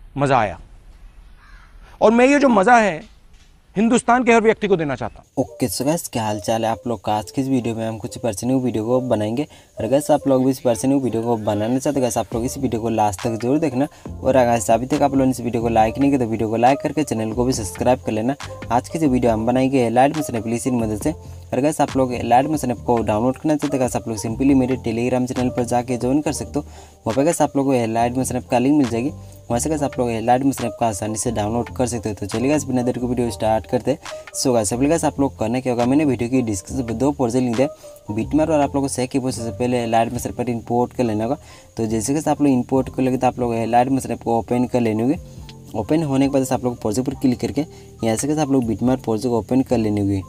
मजा आया। और मैं ये जो मजा है हिंदुस्तान के हर व्यक्ति को देना चाहता हूँ। ओके सो गाइस, क्या हाल चाल है आप लोग का। आज की इस वीडियो में हम कुछ पर्सनल वीडियो को बनाएंगे। और गाइस आप लोग भी इस पर्सनल वीडियो को बनाना चाहते हैं, आप लोग इस वीडियो को लास्ट तक जरूर देखना। और अगर अभी तक आप लोगों ने इस वीडियो को लाइक नहीं किया तो वीडियो को लाइक करके चैनल को भी सब्सक्राइब कर लेना। आज की जो वीडियो हम बनाएंगे एलाइड मिशन एप्लीकेशन की मदद से। और गाइस आप लोग एलाइड मिशन ऐप को डाउनलोड करना चाहते हैं, आप लोग सिंपली मेरे टेलीग्राम चैनल पर जाके ज्वाइन कर सकते हो। वहाँ पर गाइस आप लोगों को एलाइड मिशन ऐप का लिंक मिल जाएगी, वहाँ से गाइस आप लोग एलाइड मिशन ऐप का आसानी से डाउनलोड कर सकते हो। तो चलिए गाइस बिना देर को वीडियो स्टार्ट करते हैं। सो गाइस आप लोग करना क्या होगा, मैंने वीडियो की डिस्क्रिप्शन पर 2 प्रोजेक्ट लिंक दिया, बिटमैप और आप लोग को सेक की प्रोसेस से पहले एलाइड मिशन पर इंपोर्ट कर लेना होगा। तो जैसे कि आप लोग इंपोर्ट कर लेंगे तो आप लोग एलाइड मिशन ऐप को ओपन कर लेने होगी। ओपन होने के बाद आप लोग प्रोजेक्ट पर क्लिक करके यहाँ से आप लोग बिटमैप प्रोजेक्ट ओपन कर लेने होगी।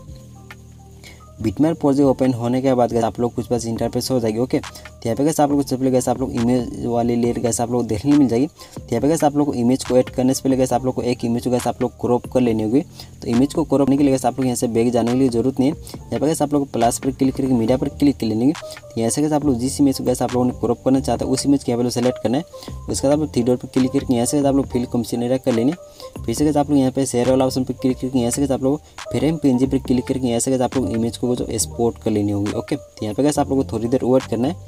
बिटमैप प्रोजेक्ट ओपन होने के बाद आप लोग कुछ पास इंटरफेस हो जाएगी। ओके, तो यहाँ पे कैसे आप लोग सबसे पहले कैसे आप लोग इमेज वाली लेयर कैसे आप लोग देखने मिल जाएगी। तो यहाँ पे कैसे आप लोग को इमेज को ऐड करने से पहले कैसे आप लोग को एक इमेज को कैसे आप लोग क्रॉप कर लेनी होगी। तो इमेज को क्रॉप करने के लिए कैसे आप लोग यहाँ से बैक जाने के लिए जरूरत नहीं है। यहाँ पे कैसे आप लोग प्लस पर क्लिक करके मीडिया पर क्लिक कर लेंगे। तो यहाँ से कैसे आप लोग जिस इमेज को कैसे आप लोगों ने क्रॉप करना चाहते हैं उस इमेज को यहाँ पे सेलेक्ट करना है। उसके बाद आप लोग 3 डॉट पर क्लिक करके यहाँ से आप लोग फिल कमिश्नर कर लेंगे। फिर से कैसे आप लोग यहाँ पे शेयर वाला ऑप्शन पर क्लिक करके यहाँ से कैसे आप लोग फ्रेम पीएनजी पर क्लिक करके यहाँ से कैसे आप लोग इमेज को जो एक्सपोर्ट कर लेनी होगी। ओके, तो यहाँ पे कैसे आप लोग को थोड़ी देर वेट करना है।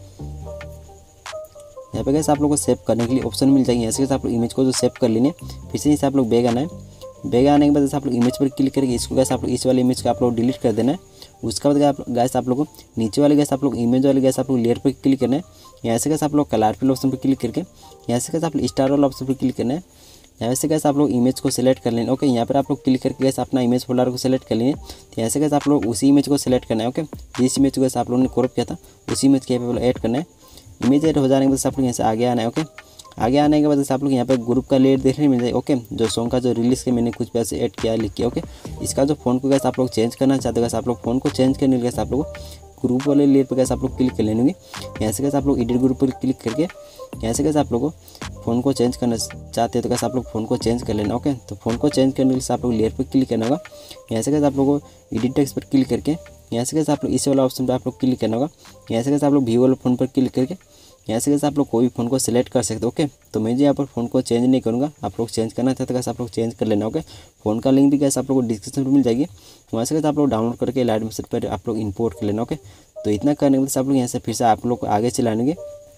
यहाँ पे कैसे आप लोग को सेव करने के लिए ऑप्शन मिल जाएगी, यहाँ से कैसे आप लोग इमेज को जो सेव कर लेंगे। फिर से इसे आप लोग बैग आना है। बैग आने के बाद जैसे आप लोग इमेज पर क्लिक करके इसको कैसे आप लोग इस वाले इमेज को आप लोग डिलीट कर देना है। उसके बाद गैस आप लोग को नीचे वाले गैस आप लोग इमेज वाले गैस आप लोग लेयर पर क्लिक करना है। यहाँ से कैसे आप लोग कलर फिल ऑप्शन पर क्लिक करके यहाँ से कैसे आप लोग स्टार वाला ऑप्शन पर क्लिक करना है। यहाँ से कैसे आप लोग इमेज को सेलेक्ट कर लेंगे। ओके, यहाँ पर आप लोग क्लिक करके कैसे अपना इमेज फोल्डर को सेलेक्ट कर लेंगे। तो यहाँ से कैसे आप लोग उसी इमेज को सेलेक्ट करना है। ओके, जिस इमेज को कैसे आप लोगों ने क्रॉप किया था उसी इमेज के यहाँ पे ऐड करना है। इमेज ऐड हो जाने के बाद आप लोग यहाँ से आगे आना है। ओके, आगे आने के बाद आप लोग यहाँ पे ग्रुप का लेयर देखने मिल जाए। ओके, जो सॉन्ग का जो रिलीज के मैंने कुछ पैसे ऐड किया लिख के। ओके, इसका जो फ़ोन को कैसे आप लोग चेंज करना चाहते हो, कैसे आप लोग फ़ोन को चेंज करने के कैसे आप लोग ग्रुप वाले लेयर पर कैसे आप लोग क्लिक कर लेंगे। यहाँ से कैसे आप लोग एडिट ग्रुप पर क्लिक करके यहाँ से कैसे आप लोग फ़ोन को चेंज करना चाहते हैं तो कैसे आप लोग फ़ोन को चेंज कर लेना। ओके, तो फ़ोन को चेंज करने के लिए आप लोग लेयर पर क्लिक करना होगा। यहाँ से कैसे आप लोगों को एडिट टेक्स्ट पर क्लिक करके यहाँ से कैसे आप लोग इस वाला ऑप्शन पर आप लोग क्लिक करना होगा। यहाँ से कैसे आप लोग व्यू वाले फ़ोन पर क्लिक करके यहाँ से कैसे आप लोग कोई भी फ़ोन को सिलेक्ट कर सकते हो। ओके, तो मैं जो यहाँ पर फ़ोन को चेंज नहीं करूँगा, आप लोग चेंज करना चाहते कैसे आप लोग चेंज कर लेना। ओके, फ़ोन का लिंक भी कैसे आप लोग को डिस्क्रिप्शन में मिल जाएगी, वहाँ से कैसे आप लोग डाउनलोड करके एलाइड मिशन पर आप लोग इंपोर्ट कर लेना। ओके, तो इतना करने के बाद आप लोग यहाँ से फिर से आप लोग को आगे चलाएंगे।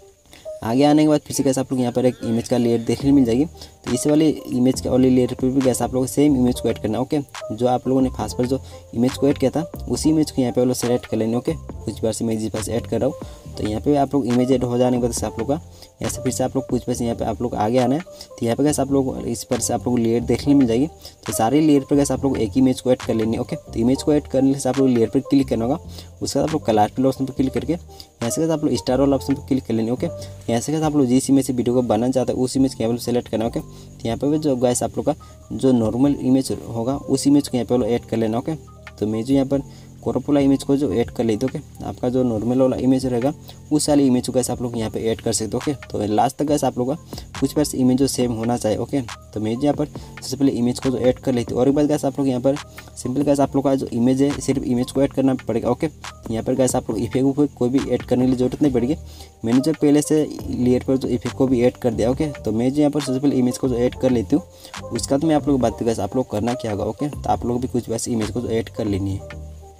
आगे आने के बाद फिर से कैसे आप लोग यहाँ पर एक इमेज का लेयर देखने मिल जाएगी। तो इस वाले इमेज के वाले लेयर पर भी कैसे आप लोग सेम इमेज को ऐड करना। ओके, जो आप लोगों ने फास्ट पर जो इमेज को ऐड किया था उसी इमेज को यहाँ पे लोग सेलेक्ट कर लेंगे। ओके, कुछ बार से मैं जिस पास ऐड कर रहा हूँ तो यहाँ पे आप लोग इमेज ऐड हो जाने के बाद आप लोग का यहाँ से फिर से आप लोग कुछ पैसे यहाँ पे आप लोग आगे आना है। तो यहाँ पे कैसे आप लोग इस पर से आप लोग लेयर देखने मिल जाएगी। तो सारे लेयर पर कैसे आप लोग एक ही इमेज को ऐड कर लेनी है। ओके, तो इमेज को ऐड करने से आप लोग लेयर पर क्लिक करना होगा। उसके बाद आप लोग कलर फिल ऑप्शन पर क्लिक करके यहाँ से कैसे आप लोग स्टार वाला ऑप्शन पर क्लिक कर लेंगे। ओके, यहाँ से कैसे आप लोग जिस इमेज से वीडियो को बनाना चाहते हैं उस इमेज को यहाँ पर सेलेक्ट करना। ओके, तो यहाँ पे जो गैस आप लोग का जो नॉर्मल इमेज होगा उस इमेज को यहाँ पे ऐड कर लेना। ओके, तो मैं जो यहाँ पर क्रॉप वाला इमेज को जो ऐड कर लेते। ओके, आपका जो नॉर्मल वाला इमेज रहेगा उस वाली इमेज को कैसे आप लोग यहाँ पे ऐड कर सकते हो। ओके, तो लास्ट तक कैसे आप लोग का कुछ पर इमेज जो सेम होना चाहिए। ओके, तो मैं यहाँ पर सबसे पहले इमेज को जो ऐड कर लेती हूँ और एक बार कैसे आप लोग यहाँ पर सिंपल कैसे आप लोग का जो इमेज है सिर्फ इमेज को ऐड करना पड़ेगा। ओके, यहाँ पर कैसे आप लोग इफेक्ट कोई भी ऐड करने की जरूरत नहीं पड़ेगी। मैंने जो पहले से लेयर पर जो इफेक्ट को भी ऐड कर दिया। ओके, तो मैं जो यहाँ पर सबसे पहले इमेज को जो ऐड कर लेती हूँ उसका तो मैं आप लोग बात कैसे आप लोग करना क्या होगा। ओके, तो आप लोग भी कुछ वैसे इमेज को जो ऐड कर लेनी है।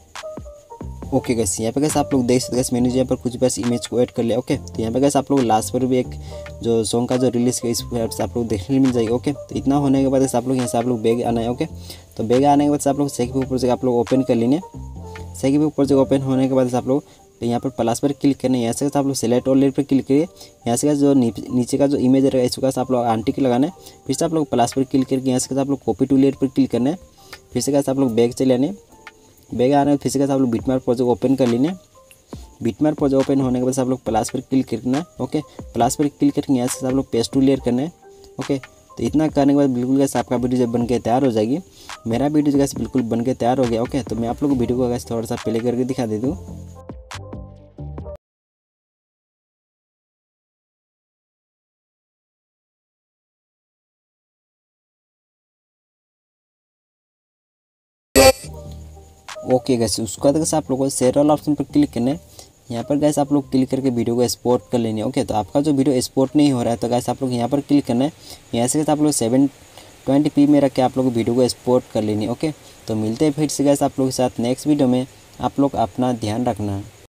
ओके गैस, यहाँ पे कैसे आप लोग देख सकते हैं मैंने यहाँ पर कुछ बस इमेज को ऐड कर लिया। ओके, तो यहाँ पे कैसे आप लोग लास्ट पर भी एक जो सॉन्ग का जो रिलीज किया इस से आप लोग देखने मिल जाएगा। ओके, तो इतना होने के बाद आप लोग यहाँ से आप लोग बैग आना है। ओके, तो बैग आने के बाद आप लोग सेकंड प्रोजेक्ट आप लोग ओपन कर लेंगे। सेकंड प्रोजेक्ट ओपन होने के बाद आप लोग यहाँ पर प्लस पर क्लिक करना है। यहाँ से आप लोग सेलेक्ट और लेयर पर क्लिक करिए। यहाँ से जो नीचे का जो इमेज रहेगा इसको कैसे आप लोग आंटी लगाना है। फिर से आप लोग प्लस पर क्लिक करके यहाँ से आप लोग कॉपी टू लेयर पर क्लिक करना है। फिर से कैसे आप लोग बैग चले आने बैग आने फिर से कैसे आप लोग बिटमैप प्रोजेक्ट ओपन कर लेने। बिटमैप प्रोजेक्ट ओपन होने के बाद आप लोग प्लस पर क्लिक करना है। ओके, प्लस पर क्लिक करके यहाँ से आप लोग पेस्ट टू लेयर करना है। ओके, तो इतना करने के बाद बिल्कुल कैसे आपका वीडियो जब बन के तैयार हो जाएगी। मेरा वीडियो कैसे बिल्कुल बन के तैयार हो गया। ओके, तो मैं आप लोग को वीडियो को कैसे थोड़ा सा प्ले करके दिखा देती हूँ। ओके गैस, उसके बाद कैसे आप लोगों को शेयर वाला ऑप्शन पर क्लिक करना है। यहाँ पर गैस आप लोग क्लिक करके वीडियो को एक्सपोर्ट कर लेनी है। ओके, तो आपका जो वीडियो एक्सपोर्ट नहीं हो रहा है तो गैस आप लोग यहाँ पर क्लिक करना है। यहाँ से गैस आप लोग 720p में रख के आप लोग वीडियो को एक्सपोर्ट कर लेनी है। ओके, तो मिलते हैं फिर से गैस आप लोग के साथ नेक्स्ट वीडियो में। आप लोग अपना ध्यान रखना।